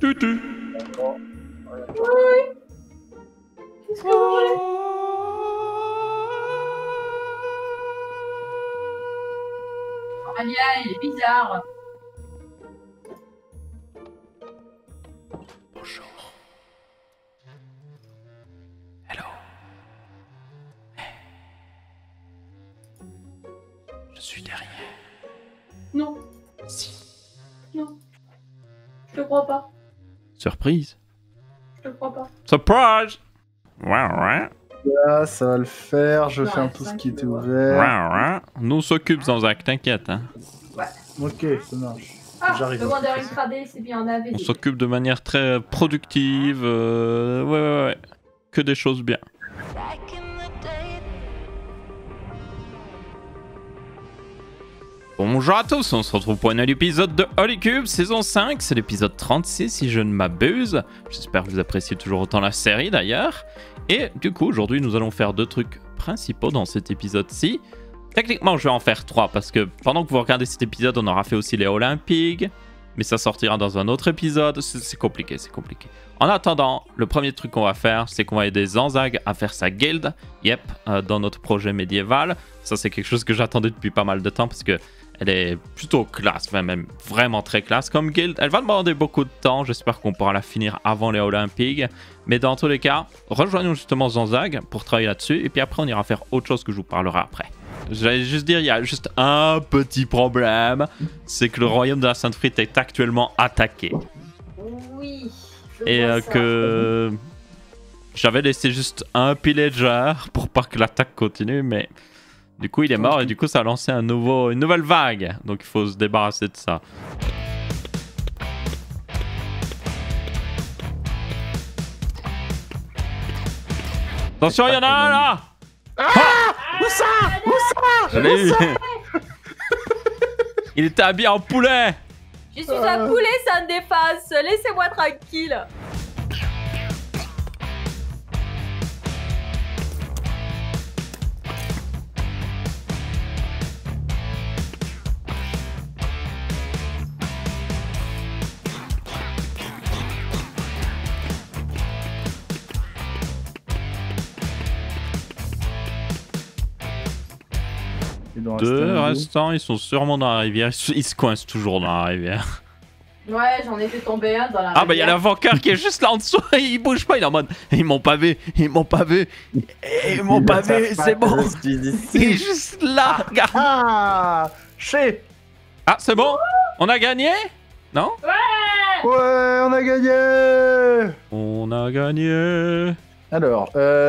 Tutu. Oui. Qu'est-ce que vous voulez? Alia, il est bizarre. Bonjour. Hello. Hey. Je suis derrière. Non, Si. non. Je te crois pas. Surprise. Je te crois pas. Surprise. Ouais. Là, ça va le faire. Je Ouais, ferme tout ce cinq qui était kilos. ouvert. Nous on s'occupe sans acte, t'inquiète. Hein. Ok, ça marche. Ah, J'arrive. le Wonder X-Radé, c'est bien, on avait. On s'occupe de manière très productive. Ouais. Que des choses bien. Bonjour à tous, on se retrouve pour un nouvel épisode de Holycube, saison 5, c'est l'épisode 36 si je ne m'abuse. J'espère que vous appréciez toujours autant la série d'ailleurs. Et du coup, aujourd'hui, nous allons faire deux trucs principaux dans cet épisode-ci. Techniquement, je vais en faire trois parce que pendant que vous regardez cet épisode, on aura fait aussi les Olympiques. Mais ça sortira dans un autre épisode, c'est compliqué. En attendant, le premier truc qu'on va faire, c'est qu'on va aider Zanzag à faire sa guilde. Dans notre projet médiéval. Ça, c'est quelque chose que j'attendais depuis pas mal de temps parce que elle est plutôt classe, enfin même vraiment très classe comme guild. Elle va demander beaucoup de temps, j'espère qu'on pourra la finir avant les Olympiques. Mais dans tous les cas, rejoignons justement Zanzag pour travailler là-dessus. Et puis après, on ira faire autre chose que je vous parlerai après. J'allais juste dire, il y a juste un petit problème. C'est que le royaume de la Sainte Frite est actuellement attaqué. Oui. Et que j'avais laissé juste un pillager pour pas que l'attaque continue, mais du coup il est mort et du coup ça a lancé une nouvelle vague. Donc il faut se débarrasser de ça. Attention, il y en a un là! Où ça Je l'ai eu. Il était habillé en poulet! Je suis un poulet, ça me dépasse. Laissez-moi tranquille. Deux restants, ils sont sûrement dans la rivière. Ils se coincent toujours dans la rivière. Ouais, j'en ai fait tomber un dans la Ah bah il y a l'invoqueur qui est juste là en dessous, il bouge pas, il est en mode ils m'ont pas vu, c'est bon. Il est juste là, regarde. Ah Ah c'est bon, on a gagné? Non? Ouais, on a gagné. On a gagné. Alors,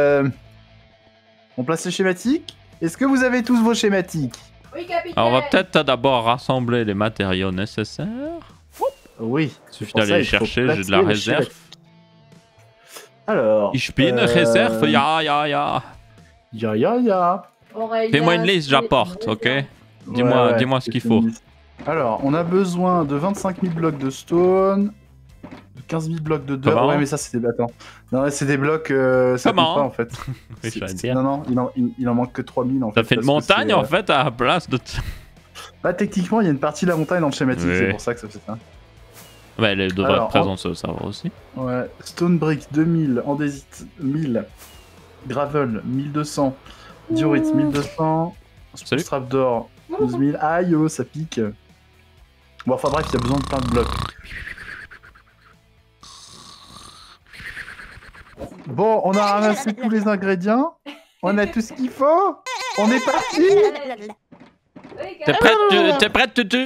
on place les schématiques. Est-ce que vous avez tous vos schématiques? Oui, capitaine. Alors on va peut-être d'abord rassembler les matériaux nécessaires. Oui. Il suffit d'aller les chercher, j'ai de la réserve. Alors. Ich bin réserve, ya. Aurélia, Fais-moi une liste, j'apporte, ok? Dis-moi ce qu'il faut. Alors, on a besoin de 25 000 blocs de stone, de 15 000 blocs de dirt. Comment? Ouais, mais ça, c'est des bâtons. Non, c'est des blocs. Ça compte Comment? pas, en fait. Oui, je vais dire. Non, il en manque que 3 000 en fait. Ça fait une parce que montagne en fait à la place de... Bah, techniquement, il y a une partie de la montagne dans le schématique, Oui. c'est pour ça que ça fait ça. Ouais, elle devrait Alors, être présente sur le serveur aussi. Ouais, stone brick 2000, andésite 1000, gravel 1200, diorite 1200, Salut. strap d'or 12 000. Aïe, oh, ça pique. Bon, enfin bref, il y a besoin de plein de blocs. Bon, on a ramassé tous les ingrédients. On a tout ce qu'il faut. On est parti. Oui, T'es prête, Tutu?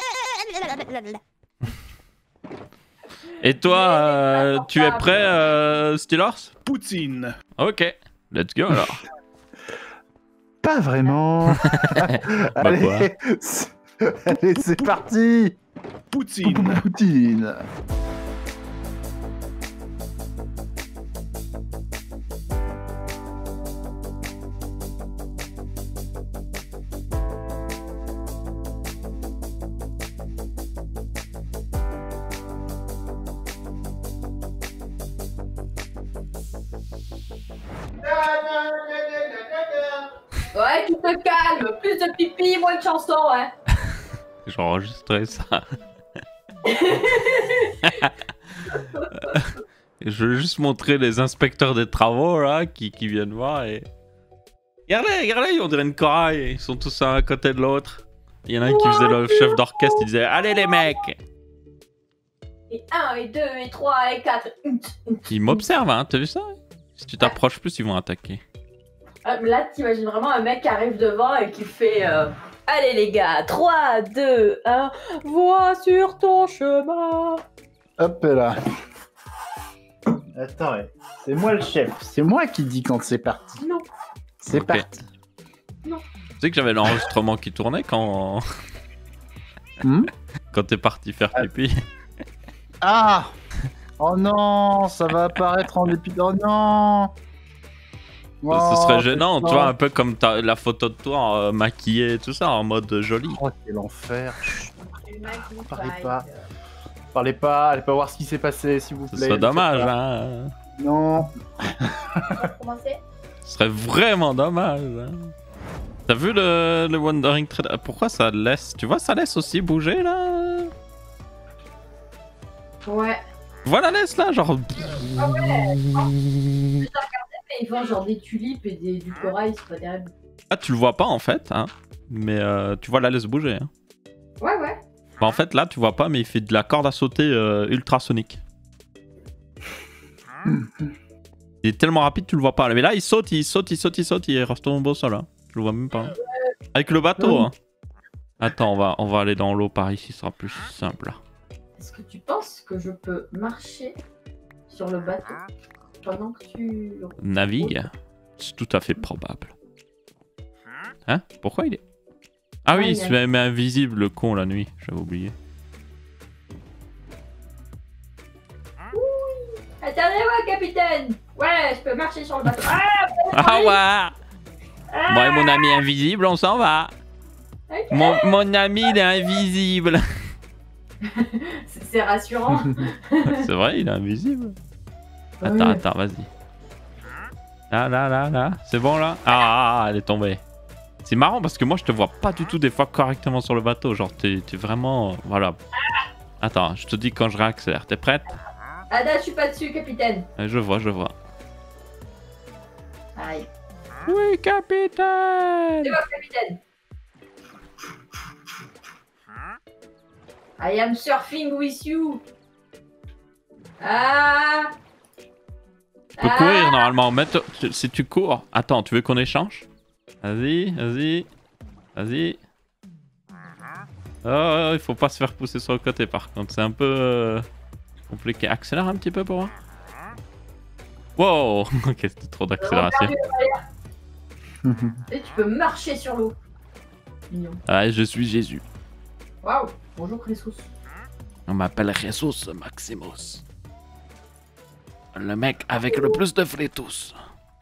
Et toi, tu es prêt, Stylors? Poutine. Ok, let's go alors. Pas vraiment. Allez, allez, c'est parti. Poutine. Poutine. Ouais, tu te calmes. Plus de pipi, moins de chansons, ouais. J'ai enregistré ça. Je veux juste montrer les inspecteurs des travaux là qui viennent voir et. Regardez, on dirait une corail. Ils sont tous un à côté de l'autre. Il y en a un qui faisait le chef d'orchestre, il disait allez les mecs. Et 1, et 2, et 3, et 4. Ils m'observent, hein, t'as vu ça? Si tu t'approches plus, ils vont attaquer. Là, t'imagines vraiment un mec qui arrive devant et qui fait allez les gars, 3, 2, 1, vois sur ton chemin. Hop là. Attends, ouais. C'est moi le chef. C'est moi qui dis quand c'est parti. Non. C'est Ok. parti. Tu sais que j'avais l'enregistrement qui tournait quand. Quand t'es parti faire pipi. Ah. Oh non, ça va apparaître en épisode. Oh non. Ce serait Oh, gênant, putain. tu vois, un peu comme la photo de toi maquillée et tout ça, en mode joli. Oh, quel enfer. Chut, parlez pas, allez pas voir ce qui s'est passé, s'il vous Ce plaît. serait dommage, Faites hein. pas. Non. On va commencer. Ce serait vraiment dommage. Hein. T'as vu le Wandering Trade? Pourquoi ça laisse? Tu vois, ça laisse aussi bouger là. Ouais. Voilà, laisse là, genre. Ah ouais. Mais ils vendent genre des tulipes et du corail, c'est pas terrible. Ah, tu le vois pas en fait, hein. Mais tu vois la laisse bouger. Hein. Ouais, ouais. Bah, en fait, là, tu vois pas, mais il fait de la corde à sauter ultrasonique. Il est tellement rapide, tu le vois pas. Mais là, il saute, il reste tombé au sol. Hein. Tu le vois même pas. Avec le bateau. Hein. Attends, on va aller dans l'eau par ici, ce sera plus simple. Est-ce que tu penses que je peux marcher sur le bateau pendant que tu... Navigue. C'est tout à fait probable. Hein? Pourquoi il est... Ah oui, il se met invisible, le con, la nuit. J'avais oublié. Attendez-moi, capitaine. Ouais, je peux marcher sur le bateau. Ah ouais! Moi et mon ami invisible, on s'en va. Ok. Mon ami, il est invisible. C'est rassurant. C'est vrai, il est invisible. Ouais. Attends, vas-y. Là. C'est bon, là? Ah, elle est tombée. C'est marrant parce que moi, je te vois pas du tout des fois correctement sur le bateau. Genre, t'es vraiment... Voilà. Attends, je te dis quand je réaccélère. T'es prête? Ada, je suis pas dessus, capitaine. Je vois. Aïe. Oui, capitaine! C'est moi, capitaine. I am surfing with you. Ah. Tu peux courir normalement. Si tu cours... Attends, tu veux qu'on échange? Vas-y. Oh, il faut pas se faire pousser sur le côté par contre. C'est un peu compliqué. Accélère un petit peu pour moi. Wow! Ok, c'était trop d'accélération. Et tu peux marcher sur l'eau. Mignon. Ah, je suis Jésus. Waouh. Bonjour, Jesus. On m'appelle Jesus Maximus. Le mec avec le plus de flétus.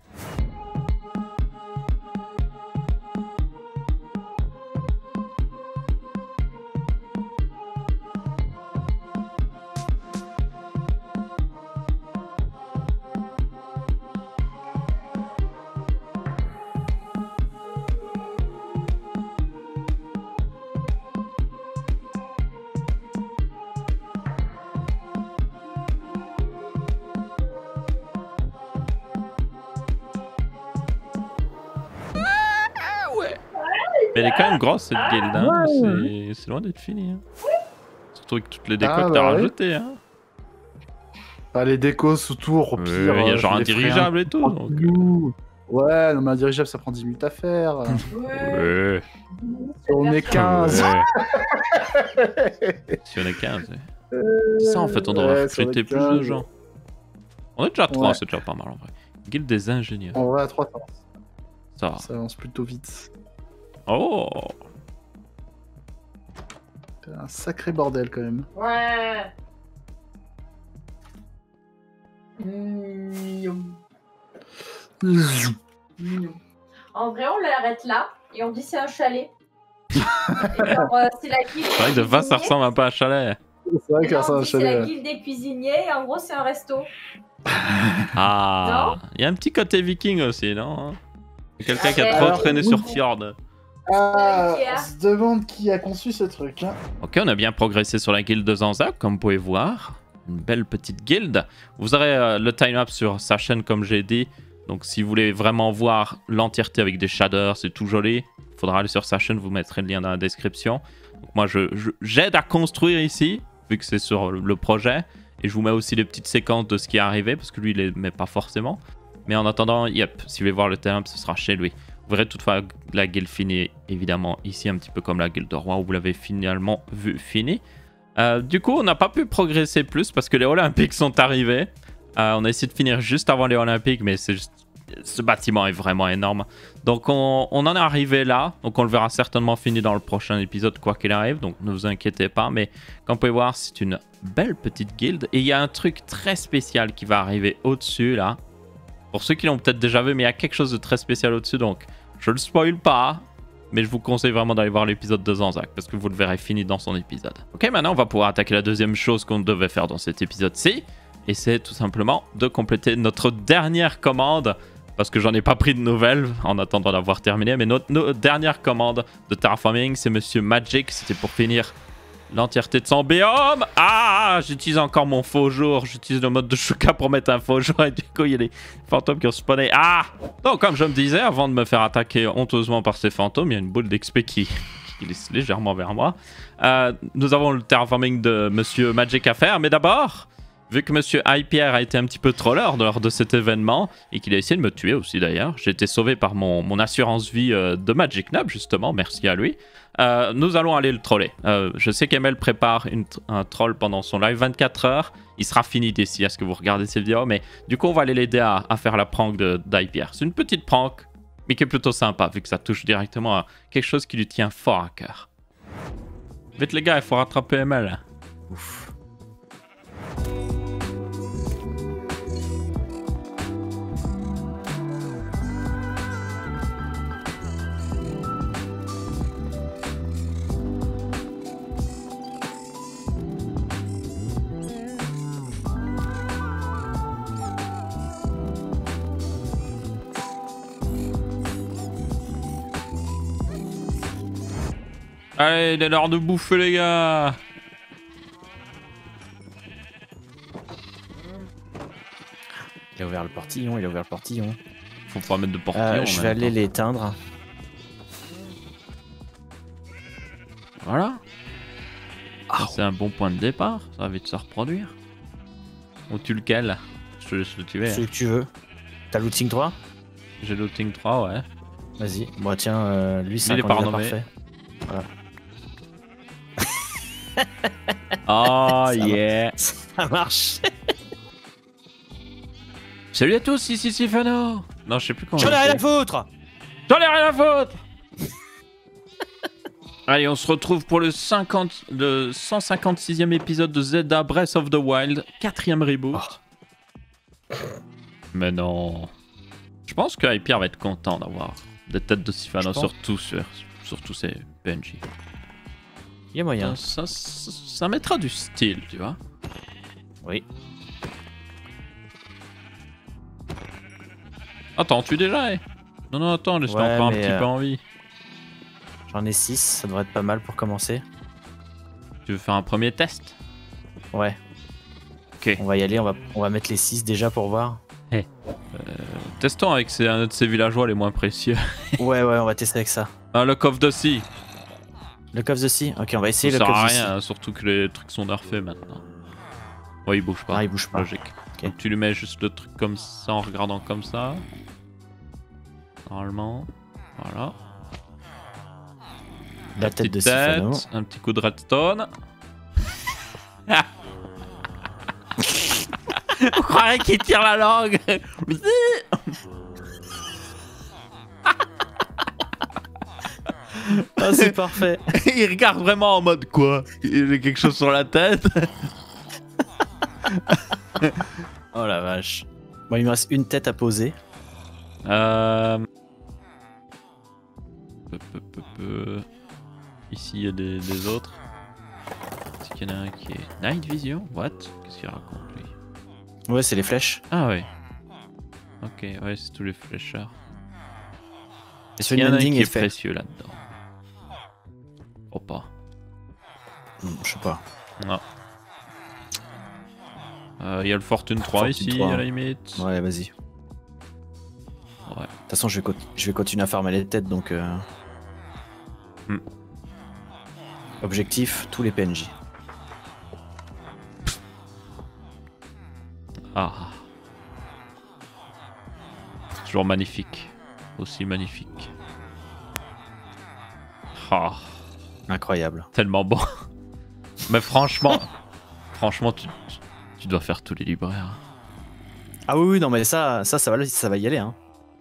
Mais elle est quand même grosse cette guilde, hein. C'est loin d'être fini. Hein. Surtout avec toutes les décos que t'as rajoutées. Hein. Ah, les décos autour, au pire. Il y a genre un je les ferai dirigeable et tout. Donc... Ouais, non, mais un dirigeable ça prend 10 minutes à faire. Ouais. Si on est 15. Si on est 15. C'est ça en fait, on devrait recruter plus de gens. On est déjà 3, c'est déjà pas mal en vrai. Guilde des ingénieurs. On va à 3 Ça va. Ça avance plutôt vite. Oh! C'est un sacré bordel quand même. Ouais. Mignon. Mignon. En vrai, on l'arrête là et on dit c'est un chalet. Et genre, c'est la guilde. C'est vrai que de face ça ressemble un peu à un chalet. C'est vrai que ça un C'est la chalet. guilde des cuisiniers et en gros, c'est un resto. Ah! Il y a un petit côté viking aussi, non? Quelqu'un qui a Alors, trop traîné sur Fjord. Ah, Ikea. on se demande qui a conçu ce truc. Hein. Ok, on a bien progressé sur la guilde de Zanzak, comme vous pouvez voir. une belle petite guilde. Vous aurez le time-up sur sa chaîne comme j'ai dit. Donc si vous voulez vraiment voir l'entièreté avec des shaders, c'est tout joli. Il faudra aller sur sa chaîne, vous mettrez le lien dans la description. Donc moi j'aide à construire ici, vu que c'est sur le projet. Et je vous mets aussi des petites séquences de ce qui est arrivé, parce que lui il les met pas forcément. Mais en attendant, yep, si vous voulez voir le time-up, ce sera chez lui. Vous verrez toutefois la guilde finie, évidemment, ici, un petit peu comme la guilde de roi, où vous l'avez finalement vu finie. Du coup, on n'a pas pu progresser plus parce que les Olympiques sont arrivés. On a essayé de finir juste avant les Olympiques, mais c'est juste... ce bâtiment est vraiment énorme. Donc, on en est arrivé là. Donc, on le verra certainement fini dans le prochain épisode, quoi qu'il arrive. Donc, ne vous inquiétez pas. Mais comme vous pouvez voir, c'est une belle petite guilde. Et il y a un truc très spécial qui va arriver au-dessus, là. Pour ceux qui l'ont peut-être déjà vu, mais il y a quelque chose de très spécial au-dessus. Donc, je le spoil pas. Mais je vous conseille vraiment d'aller voir l'épisode de Zanzac, parce que vous le verrez fini dans son épisode. Ok, maintenant on va pouvoir attaquer la deuxième chose qu'on devait faire dans cet épisode-ci. Et c'est tout simplement de compléter notre dernière commande, parce que j'en ai pas pris de nouvelles en attendant d'avoir terminé. Mais notre dernière commande de terraforming, c'est Monsieur Magic. C'était pour finir l'entièreté de son biome. Ah, j'utilise encore mon faux jour. J'utilise le mode de Shuka pour mettre un faux jour. Et du coup, il y a des fantômes qui ont spawné. Ah! Donc, comme je me disais, avant de me faire attaquer honteusement par ces fantômes, il y a une boule d'XP qui glisse légèrement vers moi. Nous avons le terraforming de Monsieur Magic à faire. Mais d'abord, vu que Monsieur Hypierre a été un petit peu troller lors de cet événement, et qu'il a essayé de me tuer aussi d'ailleurs, j'ai été sauvé par mon assurance vie de Magic Nub, justement, merci à lui. Nous allons aller le troller. Je sais qu'Emel prépare un troll pendant son live 24 heures. Il sera fini d'ici à ce que vous regardez cette vidéo, mais du coup on va aller l'aider à faire la prank d'Hypierre. C'est une petite prank, mais qui est plutôt sympa, vu que ça touche directement à quelque chose qui lui tient fort à cœur. Vite les gars, il faut rattraper Emel. Ouf. Allez, il est l'heure de bouffer les gars. Il a ouvert le portillon, il a ouvert le portillon. Faut pas mettre de portillon. Je vais aller l'éteindre. Voilà. C'est un bon point de départ. Ça va vite se reproduire. On tue lequel? Je te laisse le tuer. Celui que tu veux. T'as looting 3? J'ai looting 3, ouais. Vas-y. Bon, tiens, lui, c'est un candidat parfait. Voilà. Oh yeah. Ça marche. Salut à tous, ici Sifano. Non, je sais plus comment. J'en ai rien à foutre. J'en ai rien à foutre. Allez, on se retrouve pour le 156e épisode de Zelda Breath of the Wild, 4e reboot. Oh. Mais non. Je pense que Hypierre va être content d'avoir des têtes de Sifano, surtout sur ces PNJ. Il y a moyen. Ça mettra du style, tu vois. Oui. Attends, tu déjà, Non, non, attends, laisse-moi encore un petit peu en vie. J'en ai 6, ça devrait être pas mal pour commencer. Tu veux faire un premier test? Ouais. Ok. On va y aller, on va mettre les 6 déjà pour voir. Hey. Testons avec un de ces villageois les moins précieux. Ouais, on va tester avec ça. Ah, le Cove de Sea. Le Cove de Sea. Ok, on va essayer ça le Cove sert à de Sea. rien, surtout que les trucs sont nerfés maintenant. Ouais, il bouge pas. Ah, il bouge pas. Logique. Okay. Donc, tu lui mets juste le truc comme ça en regardant comme ça. Normalement. Voilà. La tête de Sifano. Un petit coup de redstone. On croirait qu'il tire la langue. Ah, c'est parfait. Il regarde vraiment en mode quoi? Il a quelque chose sur la tête. Oh la vache. Bon, il me reste une tête à poser. Ici il y a des autres. Est-ce qu'il y en a un qui est Night Vision? What? Qu'est-ce qu'il raconte lui? Ouais, c'est les flèches. Ah ouais. Ok, ouais, c'est tous les flécheurs. Est-ce qu'il y en a un qui est fait précieux là-dedans? Oh pas. Je sais pas. Non. Il y a le Fortune 3 Fortune ici, 3. à la limite. Ouais, vas-y. Ouais. De toute façon, je vais continuer à farmer les têtes, donc... Objectif, tous les PNJ. Ah. Toujours magnifique. Aussi magnifique. Ah. Incroyable. Tellement bon. Mais franchement, tu dois faire tous les libraires. Ah oui, non, mais ça va y aller, hein.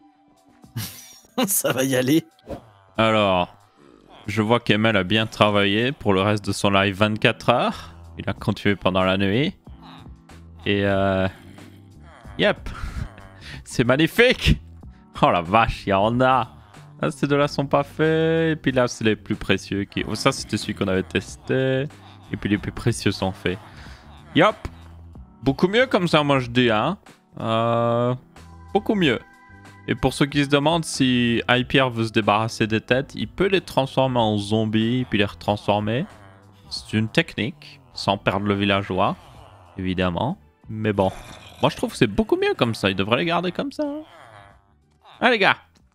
Ça va y aller. Alors, je vois qu'Emel a bien travaillé pour le reste de son live 24 heures. Il a continué pendant la nuit. Et yep. C'est magnifique. Oh la vache, il y en a. Là, ces deux-là sont pas faits. Et puis là, c'est les plus précieux. Oh, ça, c'était celui qu'on avait testé. Et puis les plus précieux sont faits. Yep. Beaucoup mieux comme ça, moi je dis, hein. Beaucoup mieux. Et pour ceux qui se demandent si Hyper veut se débarrasser des têtes, il peut les transformer en zombies puis les retransformer. C'est une technique, sans perdre le villageois, évidemment. Mais bon, moi je trouve que c'est beaucoup mieux comme ça. Il devrait les garder comme ça. Allez les gars.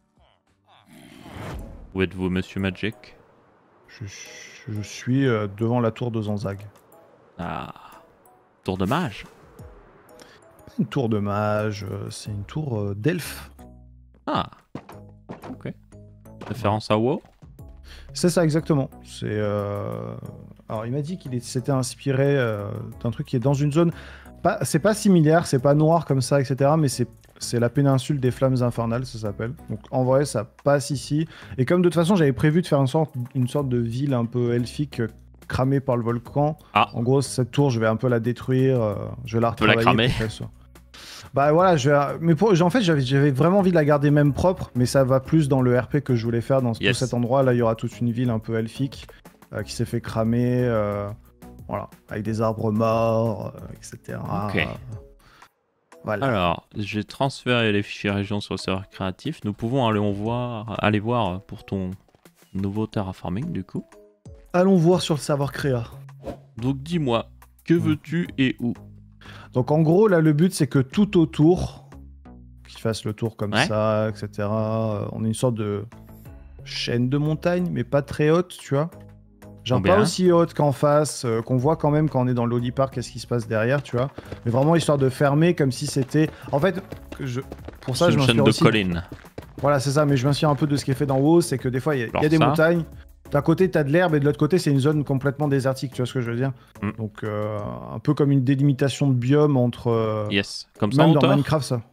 Où êtes-vous, Monsieur Magic? Je suis devant la tour de Zanzag. Ah, tour de mage. Une tour de mage, c'est une tour d'elfe. Ah, ok. Référence à WoW? C'est ça exactement. C'est alors il m'a dit qu'il s'était inspiré d'un truc qui est dans une zone. C'est pas similaire, c'est pas noir comme ça, etc. Mais c'est la péninsule des flammes infernales, ça s'appelle. Donc en vrai, ça passe ici. Et comme de toute façon, j'avais prévu de faire une sorte de ville un peu elfique cramée par le volcan. Ah. En gros, cette tour, je vais un peu la détruire. Je vais la Tu veux la retravailler. cramer? Bah voilà, mais en fait, j'avais vraiment envie de la garder même propre, mais ça va plus dans le RP que je voulais faire dans tout cet endroit. Là, il y aura toute une ville un peu elfique qui s'est fait cramer, voilà, avec des arbres morts, etc. Ok. Voilà. Alors, j'ai transféré les fichiers région sur le serveur créatif. Nous pouvons aller voir pour ton nouveau terraforming, du coup. Allons voir sur le serveur créa. Donc, dis-moi, que veux-tu et où? Donc en gros, là, le but, c'est que tout autour, qu'il fasse le tour comme ça, etc. On est une sorte de chaîne de montagne, mais pas très haute, tu vois. Genre pas aussi haute qu'en face, qu'on voit quand même quand on est dans l'Holly Park, qu'est-ce qui se passe derrière, tu vois. Mais vraiment histoire de fermer comme si c'était... En fait, pour ça, je m'inspire une chaîne de aussi... collines. Voilà, c'est ça, mais je m'inspire un peu de ce qui est fait d'en haut, c'est que des fois, il y a des montagnes. D'un côté, t'as de l'herbe et de l'autre côté, c'est une zone complètement désertique, tu vois ce que je veux dire? Donc, un peu comme une délimitation de biome entre... Comme ça, même dans Minecraft, ça.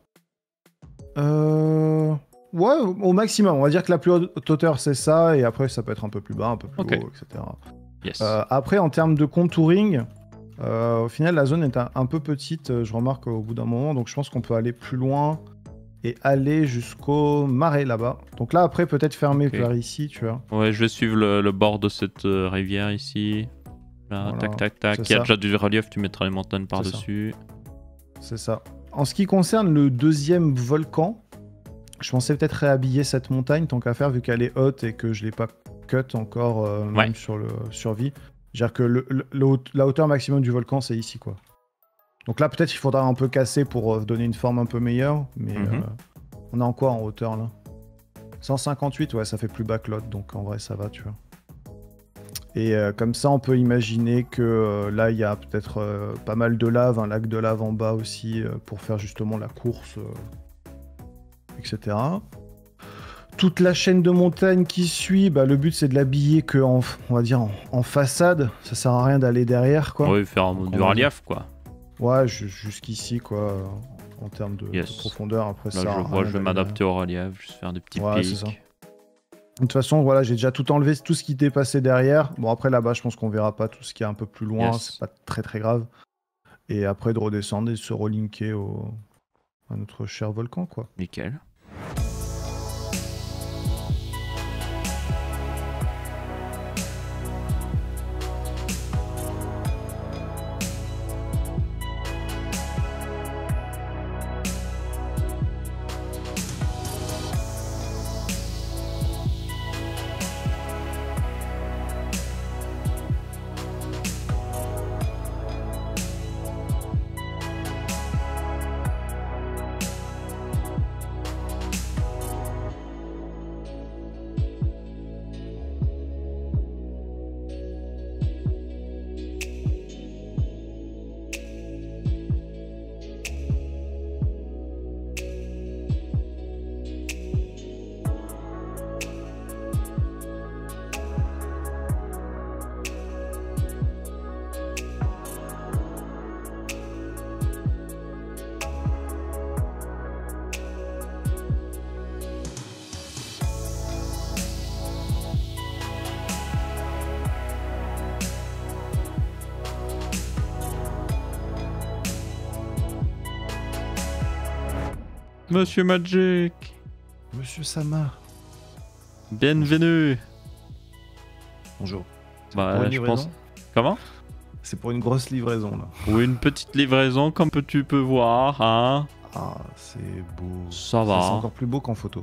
Ouais, au maximum. On va dire que la plus haute hauteur, c'est ça, et après, ça peut être un peu plus bas, un peu plus haut, etc. Après, en termes de contouring, au final, la zone est un peu petite, je remarque au bout d'un moment, donc je pense qu'on peut aller plus loin et aller jusqu'au marais là-bas. Donc là, après, peut-être fermer vers ici, tu vois. Ouais, je vais suivre le bord de cette rivière ici. Là, voilà, tac. Il y a déjà du relief, tu mettras les montagnes par-dessus. C'est ça. En ce qui concerne le deuxième volcan, je pensais peut-être réhabiller cette montagne, tant qu'à faire, vu qu'elle est haute et que je l'ai pas cut encore, même sur le survie. C'est-à-dire que la hauteur maximum du volcan, c'est ici, quoi. Donc là, peut-être il faudra un peu casser pour donner une forme un peu meilleure, mais on est en quoi en hauteur, là? 158, ouais, ça fait plus bas que l'autre, donc en vrai, ça va, tu vois. Et comme ça, on peut imaginer que là, il y a peut-être pas mal de lave, un lac de lave en bas aussi, pour faire justement la course, etc. Toute la chaîne de montagnes qui suit, bah, le but, c'est de l'habiller on va dire, en façade. Ça sert à rien d'aller derrière, quoi. Oui, faire du relief, quoi. Ouais, jusqu'ici, quoi, en termes de profondeur. Après, là, je vais m'adapter au relief, juste faire des petits pics. C'est ça. De toute façon, voilà, j'ai déjà tout enlevé, tout ce qui était passé derrière. Bon, après, là-bas, je pense qu'on verra pas tout ce qui est un peu plus loin, c'est pas très très grave. Et après, de redescendre et de se relinker à notre cher volcan, quoi. Nickel. Monsieur Magic. Monsieur Sama. Bienvenue. Bonjour. Bah, Pour une je livraison pense. Comment? C'est pour une grosse livraison là. Ou une petite livraison, comme tu peux voir, hein. Ah, c'est beau. Ça va. C'est encore plus beau qu'en photo.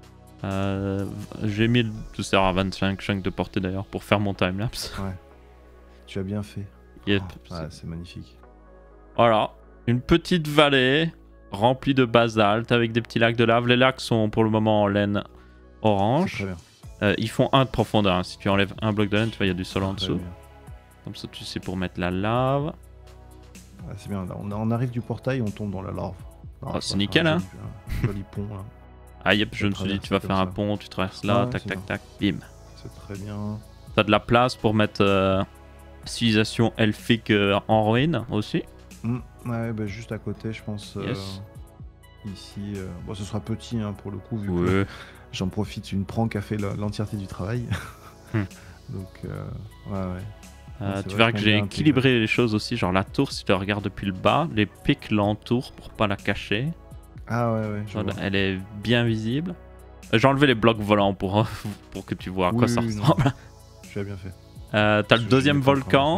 J'ai mis le tout à 25 de portée d'ailleurs pour faire mon timelapse. Ouais. Tu as bien fait. Yep. Ouais, c'est magnifique. Voilà. Une petite vallée remplie de basalte avec des petits lacs de lave. Les lacs sont pour le moment en laine C'est orange. très bien. Ils font 1 de profondeur. Hein. Si tu enlèves un bloc de laine, tu vois, il y a du sol en Très dessous. bien. Comme ça, tu sais pour mettre la lave. Ah, c'est bien. Là, on arrive du portail, on tombe dans la larve. Ah, c'est nickel, hein. Joli pont là. Ah, yep, je peux me suis dit, tu vas traverser faire un comme ça. pont, tu traverses là, Ouais, tac, c'est tac, bien. tac, bim. C'est très bien. T'as de la place pour mettre civilisation elfique en ruine aussi. Ouais, bah, juste à côté, je pense. Yes. Ici, bon, ce sera petit hein, pour le coup, vu que Ouais. j'en profite. Une prank a fait l'entièreté du travail. Donc, ouais. C'est Tu verras que vachement j'ai bien équilibré les choses aussi, genre la tour, si tu la regardes depuis le bas, les pics l'entourent pour pas la cacher. Ah ouais, je vois. Elle est bien visible. J'ai enlevé les blocs volants pour que tu vois à quoi Oui, ça oui, non. ressemble. Tu as bien fait. T'as le Je deuxième l'ai pas encore volcan,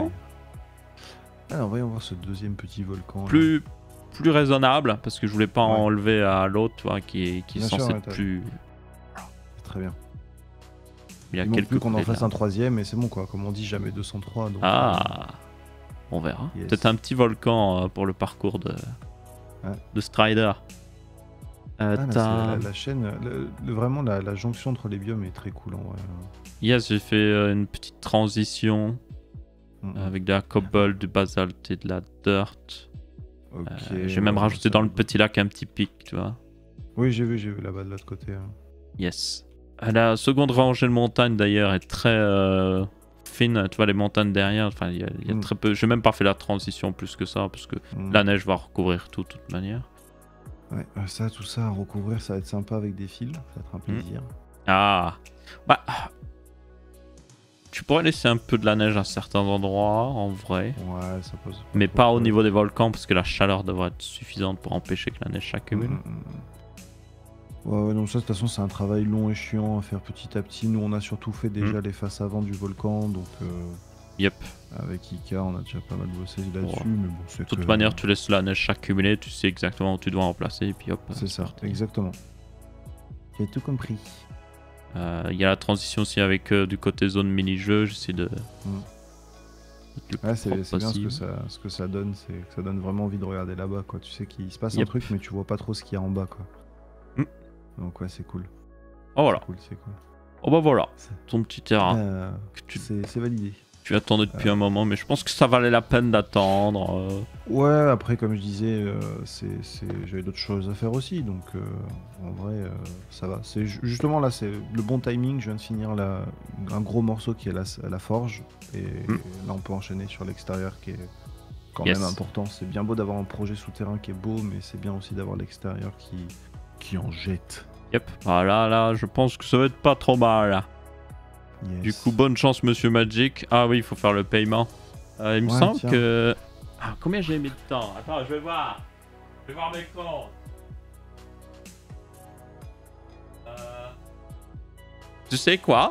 fait. Alors, voyons voir ce deuxième petit volcan. là. plus raisonnable, parce que je voulais pas Ouais. enlever à l'autre, tu vois, qui est Bien censé sûr, être ouais, plus... C'est très bien. Il y a Il manque quelques plus qu'on en côtés, fasse là. un troisième, et c'est bon quoi. Comme on dit, jamais 203. Donc, Ah, on verra. Yes. Peut-être un petit volcan pour le parcours de Strider. Ah, là, T'as- c'est la chaîne, vraiment la jonction entre les biomes est très cool en vrai. Yes, j'ai fait une petite transition avec de la cobble, du basalte et de la dirt. Ok, J'ai même ouais, rajouté ça dans le va. petit lac un petit pic, tu vois. Oui, j'ai vu là-bas de l'autre côté. Hein. Yes. La seconde rangée de montagnes d'ailleurs est très fine. Tu vois les montagnes derrière. Enfin, il y a très peu. J'ai même pas fait la transition plus que ça parce que la neige va recouvrir tout de toute manière. Ouais, ça, tout ça à recouvrir, ça va être sympa avec des fils. Ça va être un plaisir. Ah. Bah. Tu pourrais laisser un peu de la neige à certains endroits, en vrai. Ouais, ça pose. Mais trop pas de au problème. niveau des volcans parce que la chaleur devrait être suffisante pour empêcher que la neige s'accumule. Ouais, non, ça de toute façon, c'est un travail long et chiant à faire petit à petit. Nous, on a surtout fait déjà les faces avant du volcan, donc. Yep. Avec Ika, on a déjà pas mal bossé là-dessus, Ouais. mais bon, c'est De toute que- manière, tu laisses la neige s'accumuler, tu sais exactement où tu dois en placer, et puis hop. C'est ça, parti. exactement. J'ai tout compris. Il y a la transition aussi avec du côté zone mini-jeu, j'essaie de... le plus Ouais, c'est propre bien possible. ce que ça donne, c'est que ça donne vraiment envie de regarder là-bas, quoi. Tu sais qu'il se passe un Yep. truc, mais tu vois pas trop ce qu'il y a en bas, quoi. Donc ouais, c'est cool. Oh voilà. C'est cool. Oh bah voilà, C'est- ton petit terrain que C'est validé. tu attendais depuis un moment, mais je pense que ça valait la peine d'attendre. Ouais, après, comme je disais, j'avais d'autres choses à faire aussi, donc en vrai, ça va. C'est justement là, c'est le bon timing. Je viens de finir un gros morceau qui est la forge, et là, on peut enchaîner sur l'extérieur qui est quand Yes. même important. C'est bien beau d'avoir un projet souterrain qui est beau, mais c'est bien aussi d'avoir l'extérieur qui en jette. Yep, voilà, là, je pense que ça va être pas trop mal. Là. Yes. Du coup, bonne chance, Monsieur Magic. Ah oui, il faut faire le paiement. Il me Ouais, semble tiens. que... Ah, combien j'ai mis de temps? Attends, je vais voir. Je vais voir mes comptes. Tu sais quoi?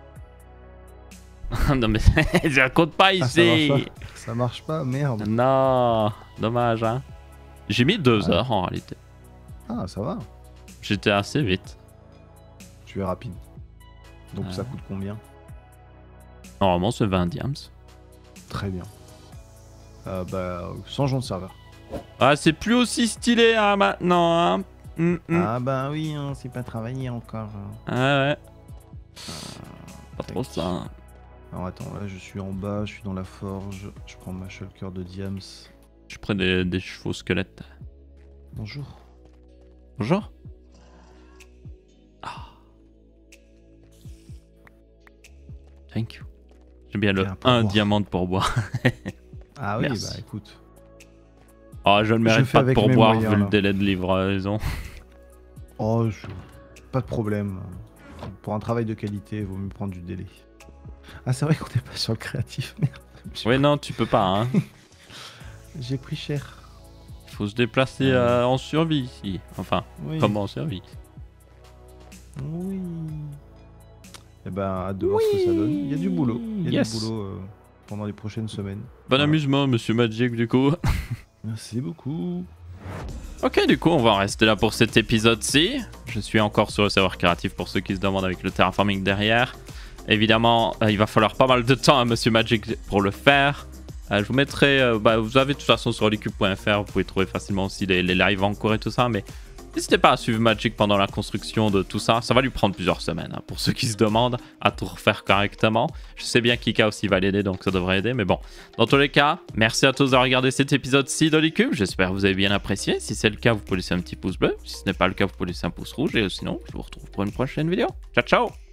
Non mais ça compte pas Ah, ça ici. marche pas. Ça marche pas, merde. Non, dommage hein. J'ai mis 2 heures en réalité. Ah, ça va. J'étais assez vite. Tu es rapide. Donc Ouais. ça coûte combien? Normalement c'est 20 diams. Très bien. Bah, changeons de serveur. Ah c'est plus aussi stylé hein, maintenant hein. Ah bah oui, hein, c'est pas travaillé encore. Ah ouais. Pas trop tac. ça. Hein. Alors attends, là je suis en bas, je suis dans la forge. Je prends ma shulker de diams. Je prends des chevaux squelettes. Bonjour. Bonjour. Ah. Thank you. J'aime bien le Bien, pour 1 boire. diamant de pourboire. Ah oui, Merci. bah écoute. Oh, je ne mérite fais pas de avec mes pourboire moyens, vu là. le délai de livraison. Oh, pas de problème. Pour un travail de qualité, il vaut mieux prendre du délai. Ah, c'est vrai qu'on n'est pas sur le créatif, merde. Oui, non, tu peux pas. Hein. J'ai pris cher. faut se déplacer en survie ici. Enfin, Oui. comment en survie? Oui. Et ben, hâte de voir ce que ça donne. Il y a du boulot. Il y a Yes. du boulot pendant les prochaines semaines. Bon Voilà. amusement, monsieur Magic, du coup. Merci beaucoup. Ok, du coup, on va en rester là pour cet épisode-ci. Je suis encore sur le serveur créatif pour ceux qui se demandent avec le terraforming derrière. Évidemment, il va falloir pas mal de temps à monsieur Magic pour le faire. Je vous mettrai, vous avez de toute façon sur licube.fr, vous pouvez trouver facilement aussi les lives en cours et tout ça, mais n'hésitez pas à suivre Magic pendant la construction de tout ça. Ça va lui prendre plusieurs semaines, hein, pour ceux qui se demandent, à tout refaire correctement. Je sais bien qu'Ika aussi va l'aider, donc ça devrait aider, mais bon. Dans tous les cas, merci à tous d'avoir regardé cet épisode-ci de Licube. J'espère que vous avez bien apprécié. Si c'est le cas, vous pouvez laisser un petit pouce bleu. Si ce n'est pas le cas, vous pouvez laisser un pouce rouge. Et sinon, je vous retrouve pour une prochaine vidéo. Ciao, ciao!